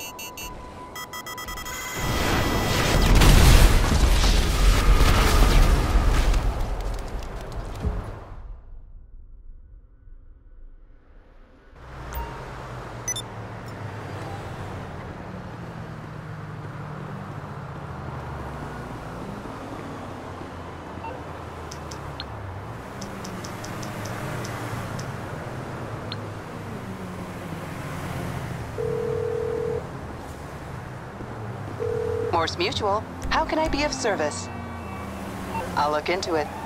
Morse Mutual, how can I be of service? I'll look into it.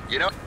You know...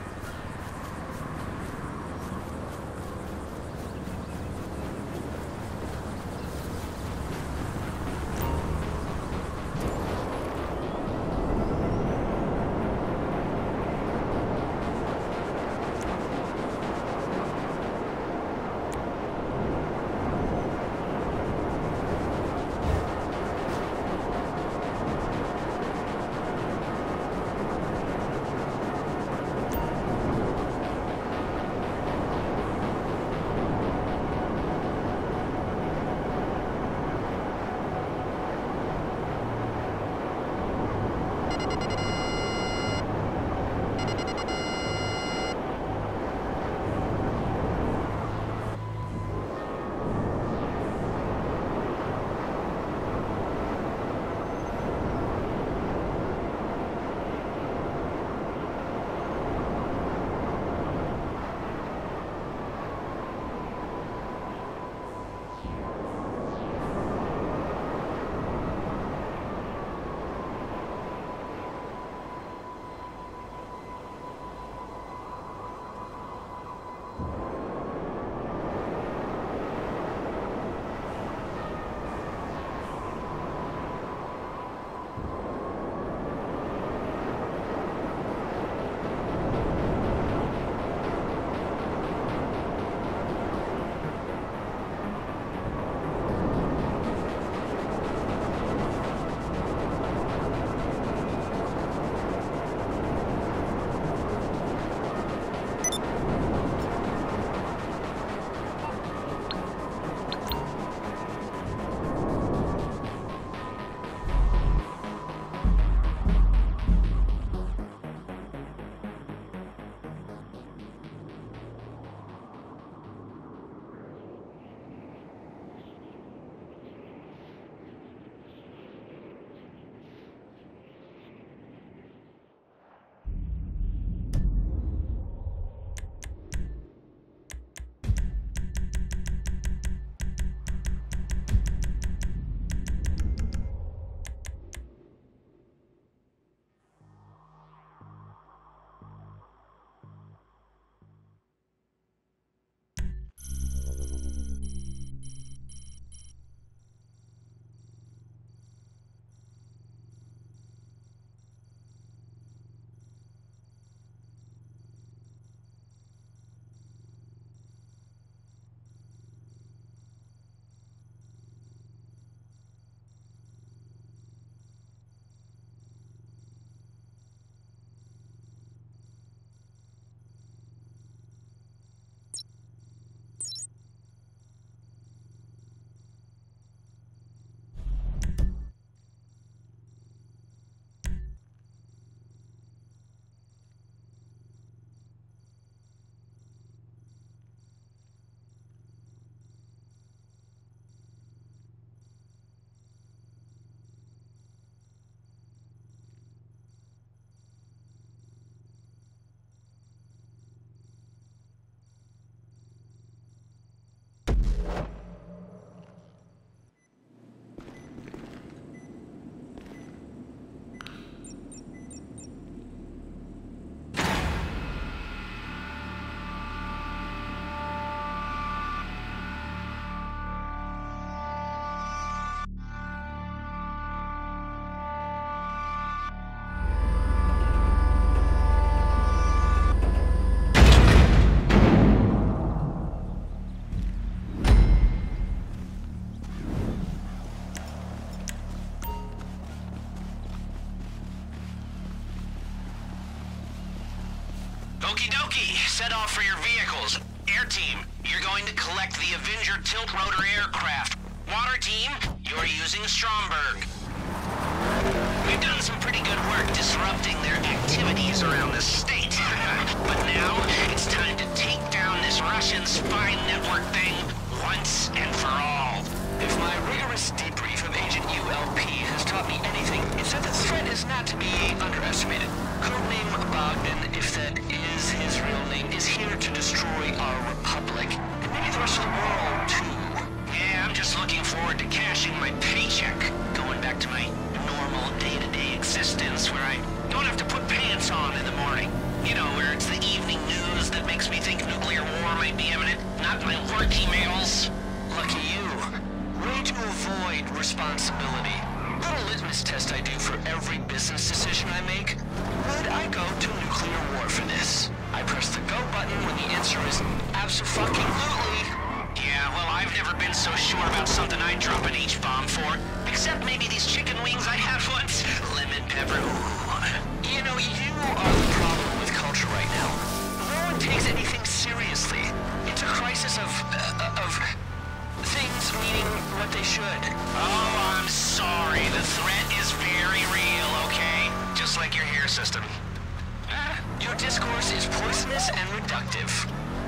Okie dokie, set off for your vehicles. Air team, you're going to collect the Avenger tilt-rotor aircraft. Water team, you're using Stromberg. We've done some pretty good work disrupting their activities around the state. But now, it's time to take down this Russian spy network thing once and for all. If my rigorous debrief of Agent ULP has taught me anything, it's that the threat is not to be underestimated. Codename Bogdan, if that is his real name, is here to destroy our republic, and maybe the rest of the world, too. Yeah, I'm just looking forward to cashing my paycheck, going back to my normal day-to-day existence where I don't have to put pants on in the morning. You know, where it's the evening news that makes me think nuclear war might be imminent, not my work emails. Lucky you. Way to avoid responsibility. Little litmus test I do for every business decision I make. Would I go to nuclear war for this? I press the go button when the answer is abso-fucking-lutely. Yeah, well, I've never been so sure about something I'd drop an H-bomb for. Except maybe these chicken wings I had once. Lemon pepper, ooh. You know, you are the problem with culture right now. No one takes anything seriously. It's a crisis of things meaning what they should. Oh, I'm sorry. The threat is very real, okay? Just like your hair system. Your discourse is poisonous and reductive.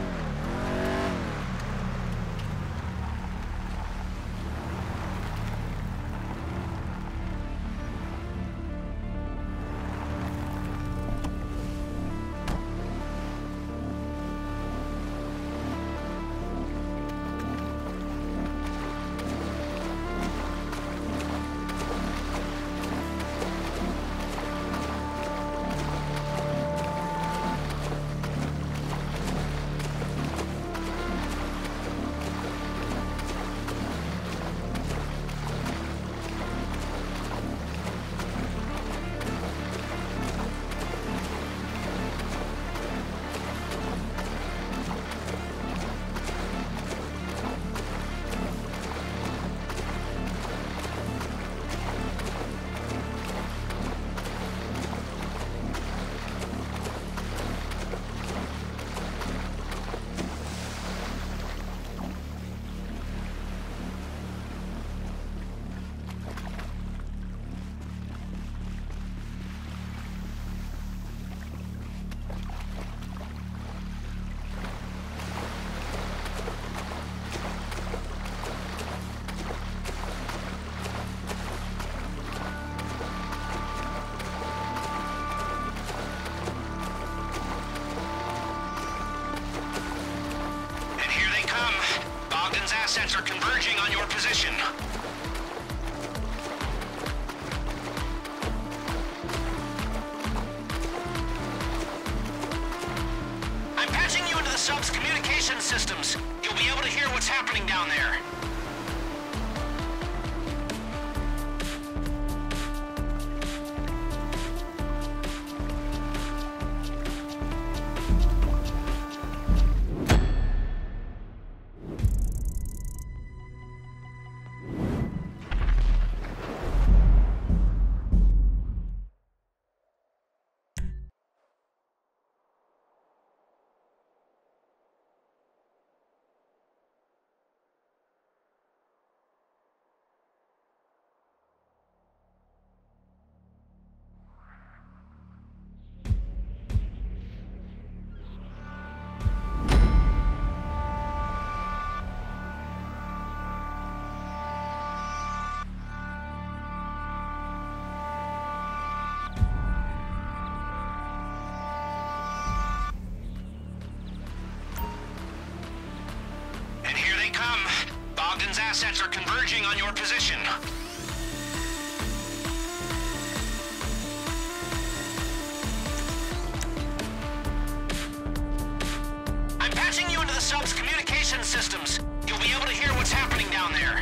Assets are converging on your position. I'm patching you into the sub's communication systems. You'll be able to hear what's happening down there. Bogdan's assets are converging on your position. I'm patching you into the sub's communication systems. You'll be able to hear what's happening down there.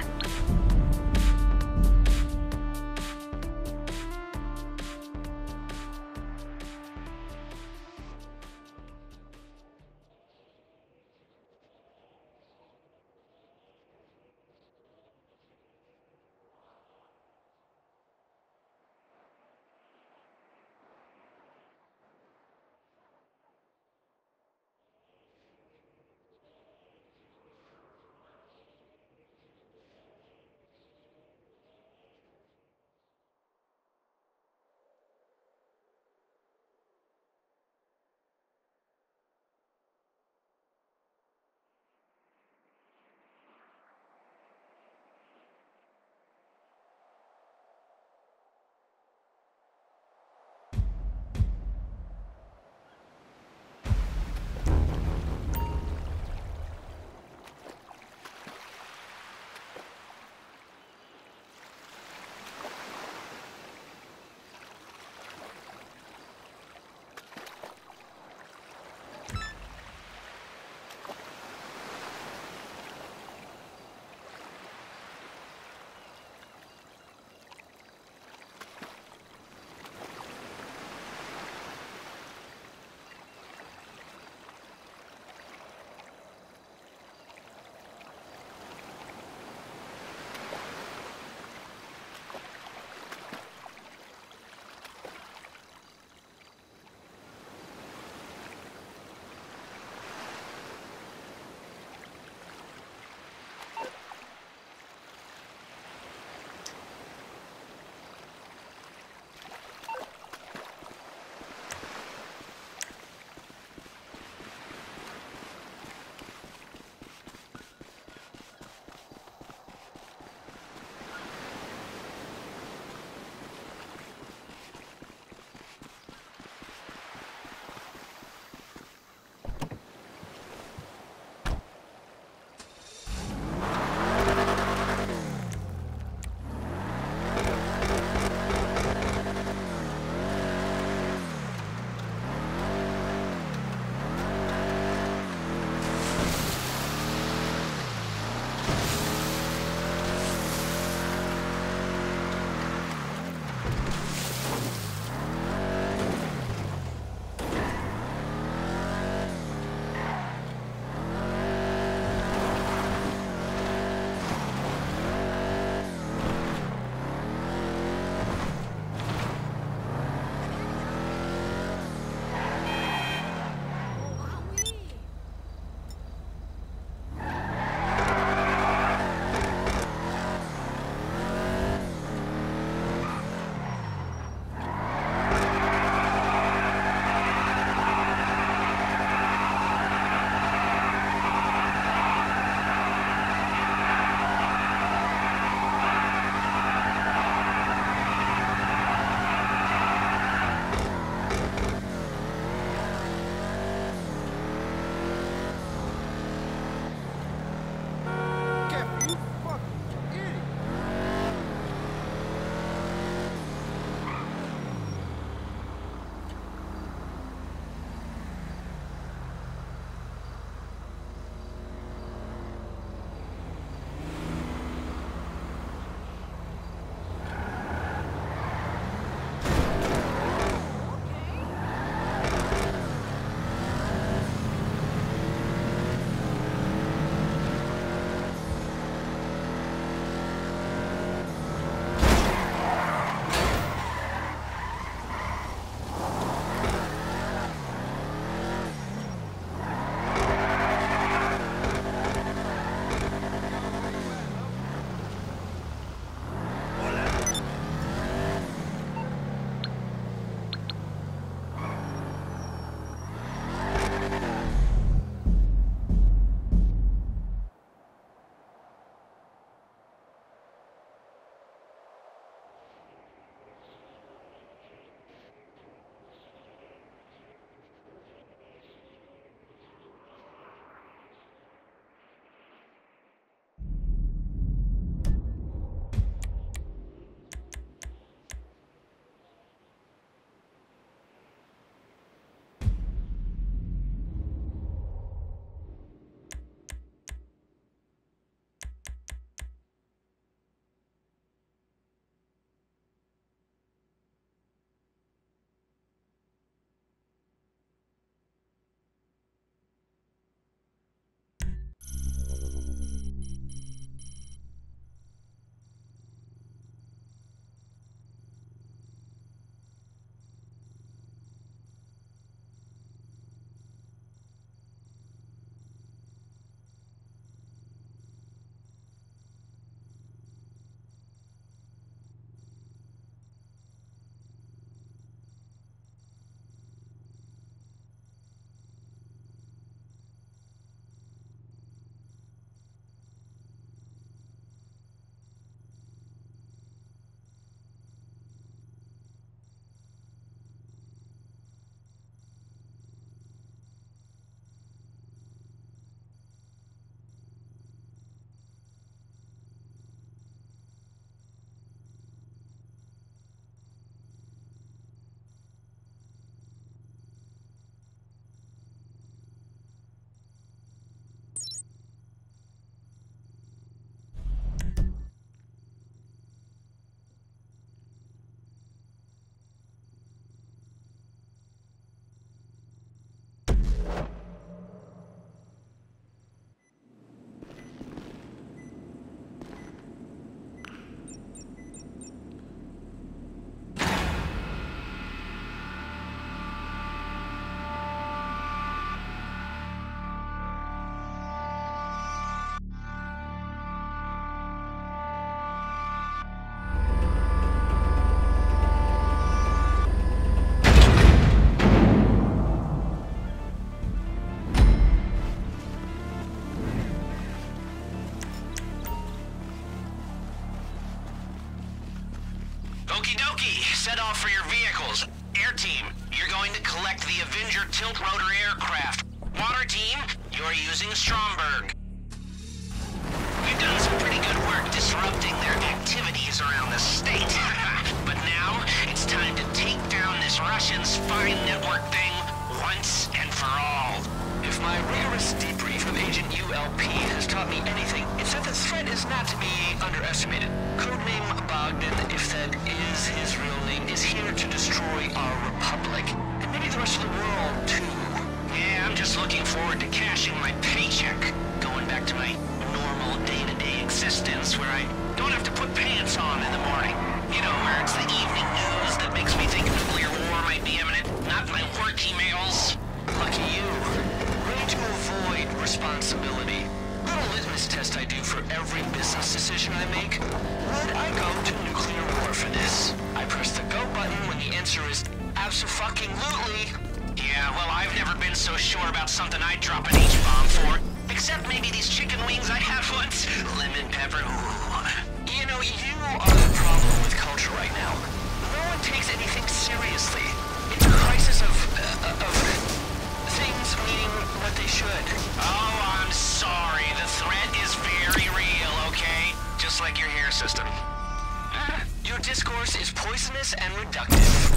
vehicles. Air team, you're going to collect the Avenger tilt-rotor aircraft. Water team, you're using Stromberg. We've done some pretty good work disrupting their activities around the state. But now, it's time to take down this Russian spy network thing once and for all. If my rigorous debrief of Agent ULP has taught me anything, it's that the threat is not to be underestimated. Codename Bogdan, if that is his real name, is here to destroy our republic. And maybe the rest of the world, too. Yeah, I'm just looking forward to cashing my paycheck. Going back to my normal day-to-day existence where I don't have to put pants on in the morning. You know, where it's the evening news that makes me think nuclear war might be imminent, not my work emails. Lucky you. Ready to avoid responsibility. Little litmus test I do for every business decision I make. Would I go to nuclear war for this? I press the go button when the answer is abso-fucking-lutely. Yeah, well, I've never been so sure about something I'd drop an H-bomb for. Except maybe these chicken wings I had once. Lemon pepper, ooh. You know, you are the problem with culture right now. No one takes anything seriously. It's a crisis of things meaning what they should. Oh, I'm sorry. The threat is very real, okay? Just like your hair system. Your discourse is poisonous and reductive.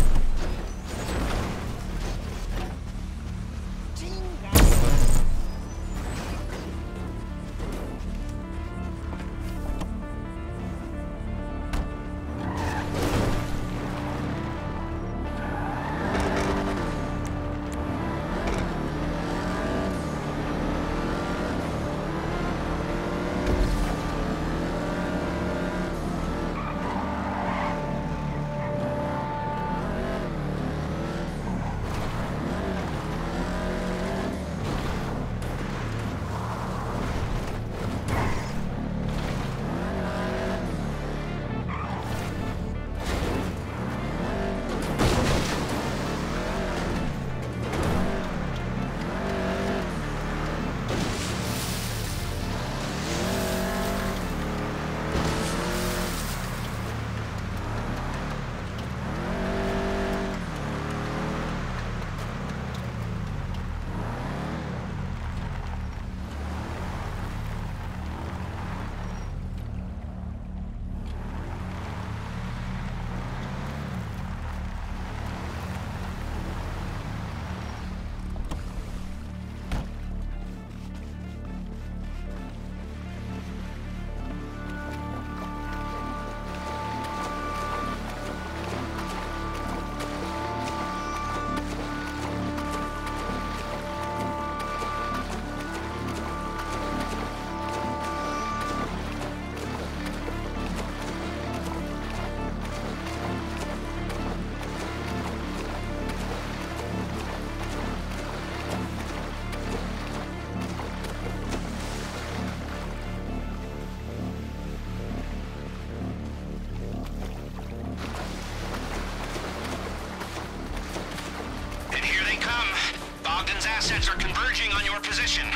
Assets are converging on your position.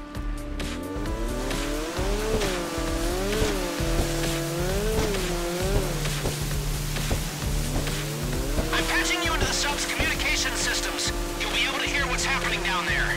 I'm patching you into the sub's communication systems. You'll be able to hear what's happening down there.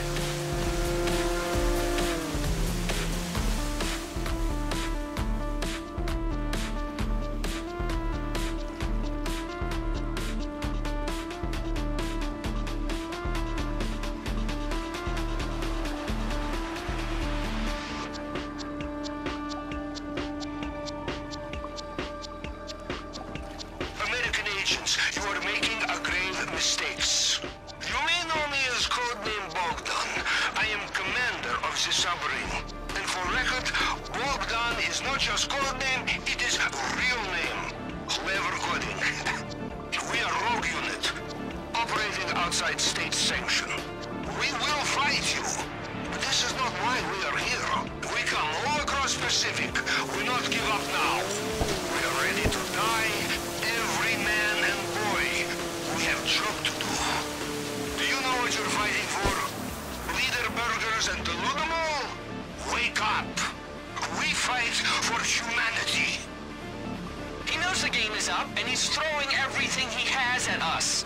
You are making a grave mistakes. You may know me as codename Bogdan. I am commander of the submarine. And for record, Bogdan is not just codename, it is real name. Clever coding. We are rogue unit, operating outside state sanction. We will fight you. But this is not why we are here. We come all across Pacific. We not give up now. We are ready to die. Every man and boy, we have job to do. Do you know what you're fighting for? Leader burgers and the Ludamol? Wake up! We fight for humanity. He knows knows the game is up, and he's throwing everything he has at us.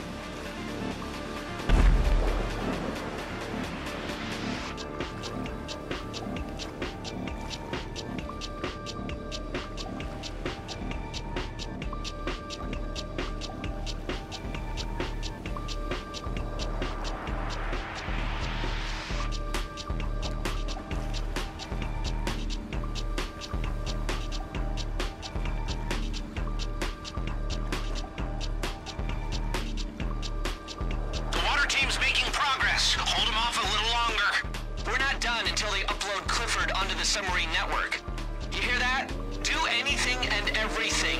Hold him off a little longer. We're not done until they upload Clifford onto the submarine network. You hear that? Do anything and everything.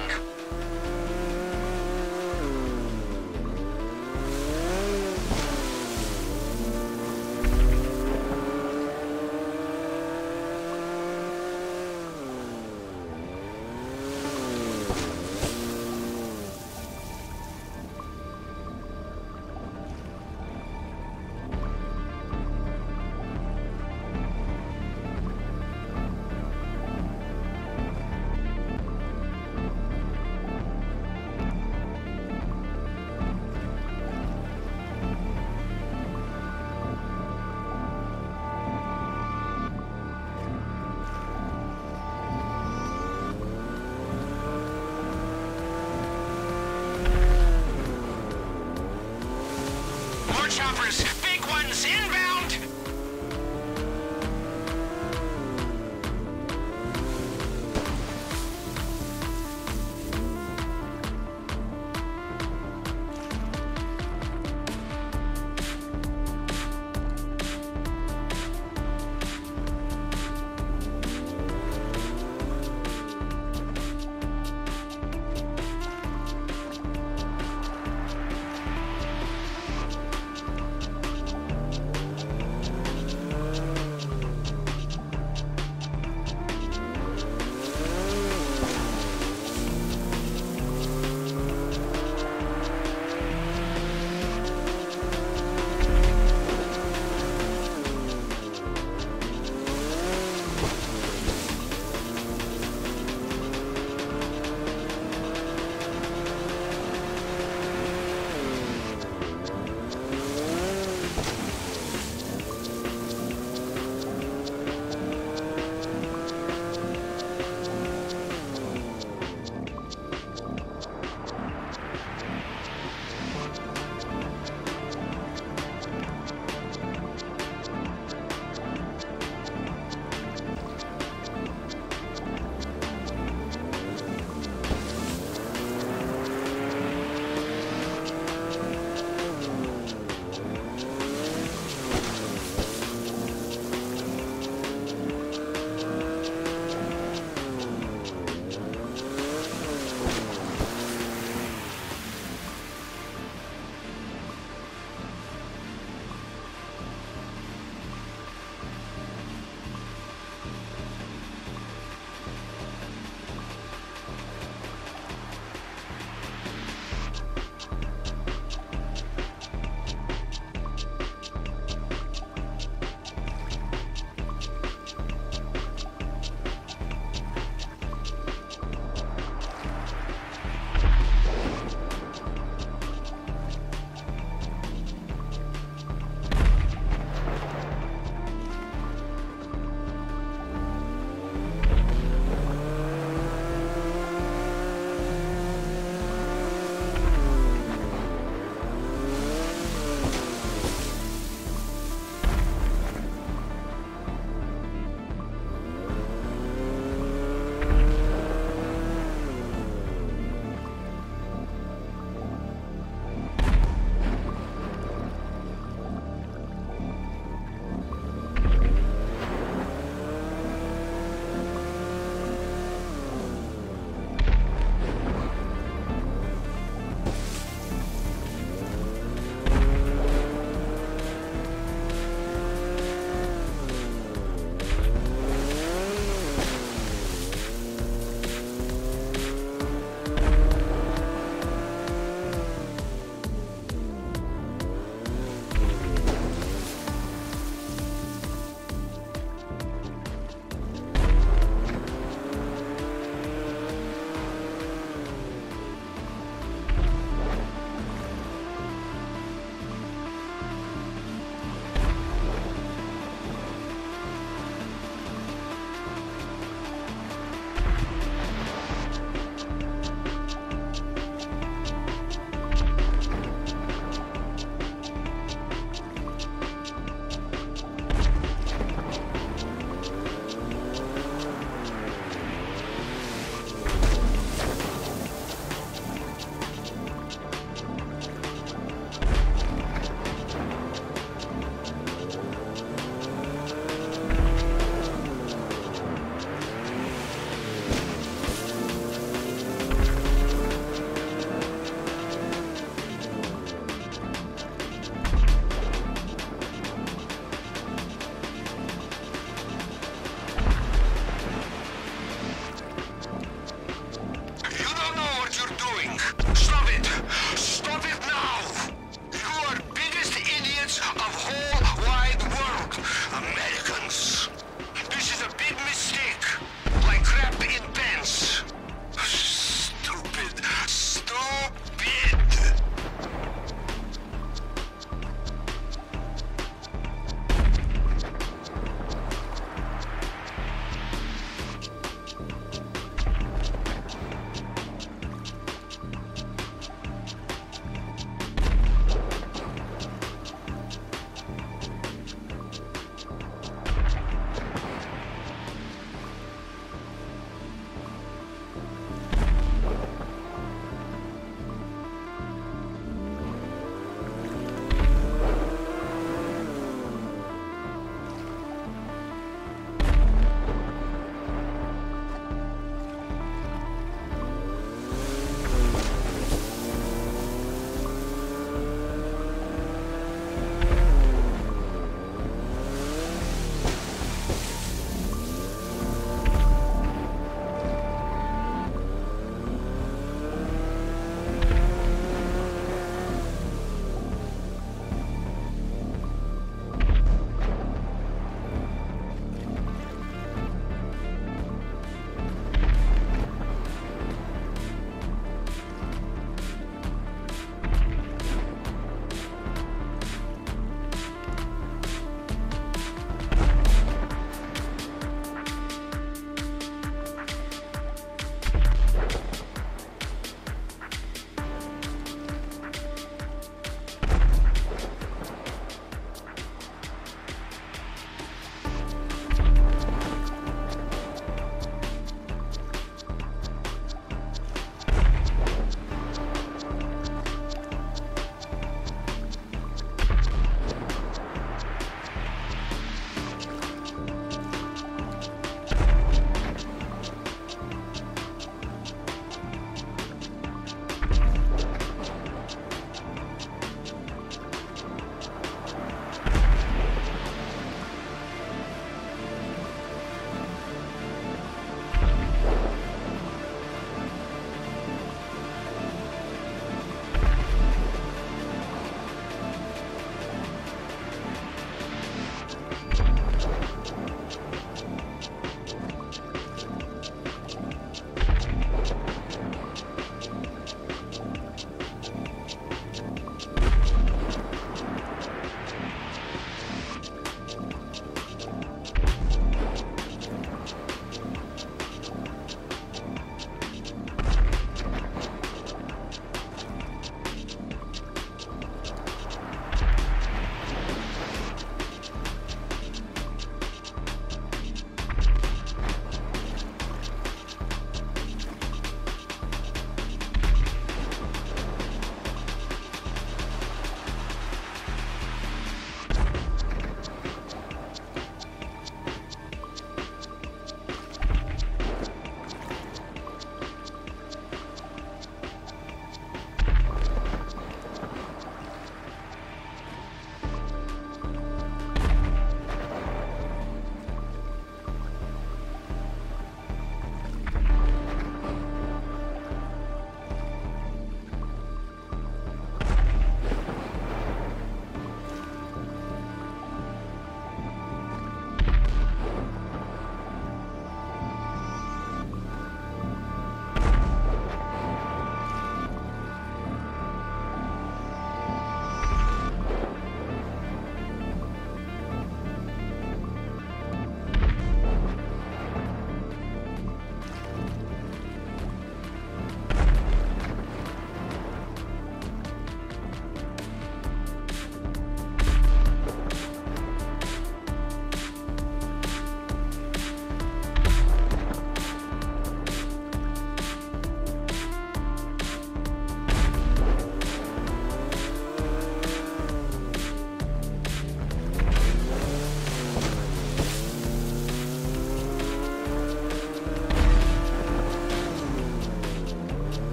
Choppers, big ones inbound!